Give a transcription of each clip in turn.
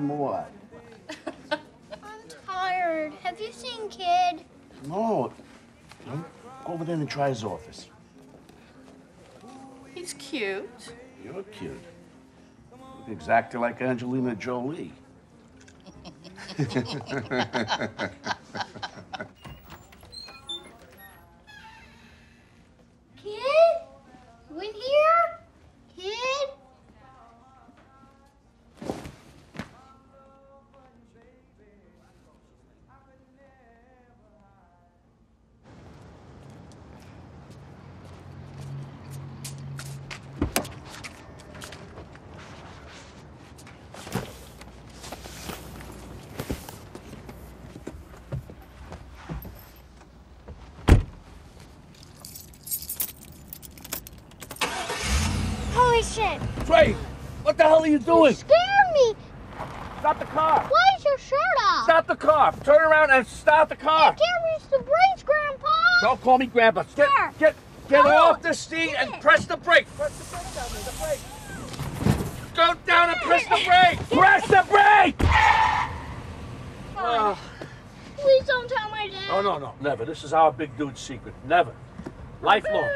him or what? I'm tired. Have you seen Kid? No. Go over there and try his office. He's cute. You're cute. Look exactly like Angelina Jolie. Kid? You in here? Kid? Holy shit! Trey, what the hell are you doing? You scared me! Stop the car! Why is your shirt off? Stop the car! Turn around and stop the I car! can't reach the brakes, Grandpa! Don't call me Grandpa. Sir. Get No. off the seat and press the brake. Press the brake down there, the brake. Go down and press the brake. Press the brake! Please don't tell my dad. No, never. This is our big dude's secret. Never. Lifelong.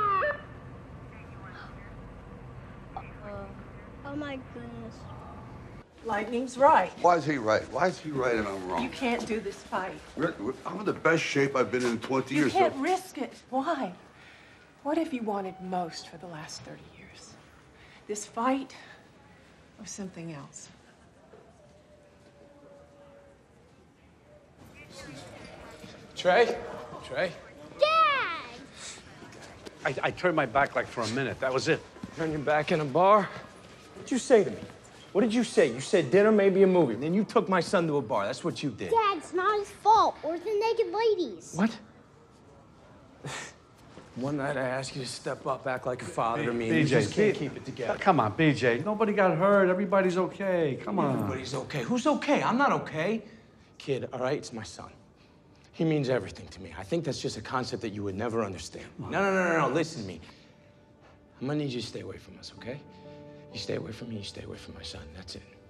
Oh my goodness. Lightning's right. Why is he right? Why is he right and I'm wrong? You can't do this fight. I'm in the best shape I've been in 20 You years. can't risk it. Why? What have you wanted most for the last 30 years? This fight or something else? Trey? Trey? Dad! I turned my back like for a minute. That was it. Turn your back in a bar? What'd you say to me? What did you say? You said dinner, maybe a movie. Then you took my son to a bar. That's what you did. Dad, it's not his fault. Or the naked ladies. What? One night I asked you to step up, act like a father to me, and you just can't keep it together. Come on, BJ. Nobody got hurt. Everybody's okay. Come on. Everybody's okay. Who's okay? I'm not okay. Kid, all right? It's my son. He means everything to me. I think that's just a concept that you would never understand. No. Listen to me. I'm gonna need you to stay away from us, okay? You stay away from me, you stay away from my son. That's it.